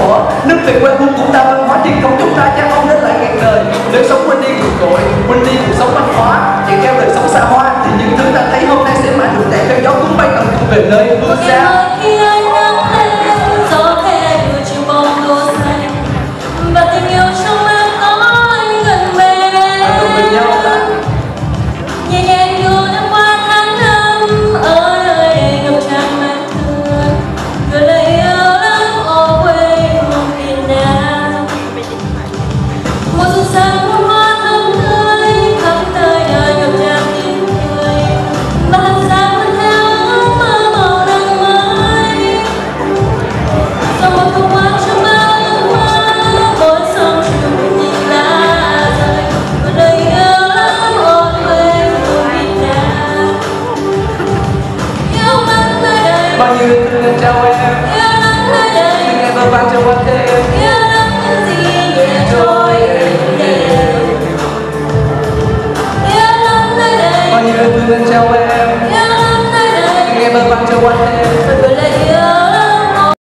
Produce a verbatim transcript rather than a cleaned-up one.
bỏ. Nước về quê hương của ta, văn hóa truyền thống chúng ta chắc không đến lại ngàn đời. Nếu sống quên đi nguồn cội, quên đi cuộc sống văn hóa, chạy theo đời sống xa hoa, thì những thứ ta thấy hôm nay sẽ mãi được đẩy theo gió cuốn bay tầm cùng về nơi phương xa. Khi ánh nắng lên, gió khẽ đưa chiều bóng tô xanh, và tình yêu trong em có anh gần bên. Gần bên nhau ta. Nhẹ nhàng đưa em qua tháng năm, ở nơi đầy ngập tràn mát thương, rồi lời yêu lắm ở quê hương miền Nam. Mùa xuân sang muôn hoa thơm tươi, khắp nơi đời ngập tràn tiếng cười, và hàng sáng vẫn theo ước mơ màu nắng mới. Dòng một thu hoa trong bao ước mơ, mỗi sớm chiều mình nhìn lá rơi, và lời yêu lắm ở quê hương miền Nam. Yêu nắng nơi đây, Bao nhiêu yêu thương trao em, yêu nắng nơi đây, nhưng em vẫn vang trong quanh thêm. yêu nắng những gì nhẹ trôi êm đềm. Yêu nắng nơi đây, Bao nhiêu yêu thương trao em, yêu nắng nơi đây, nhưng em vẫn vang trong quanh thêm.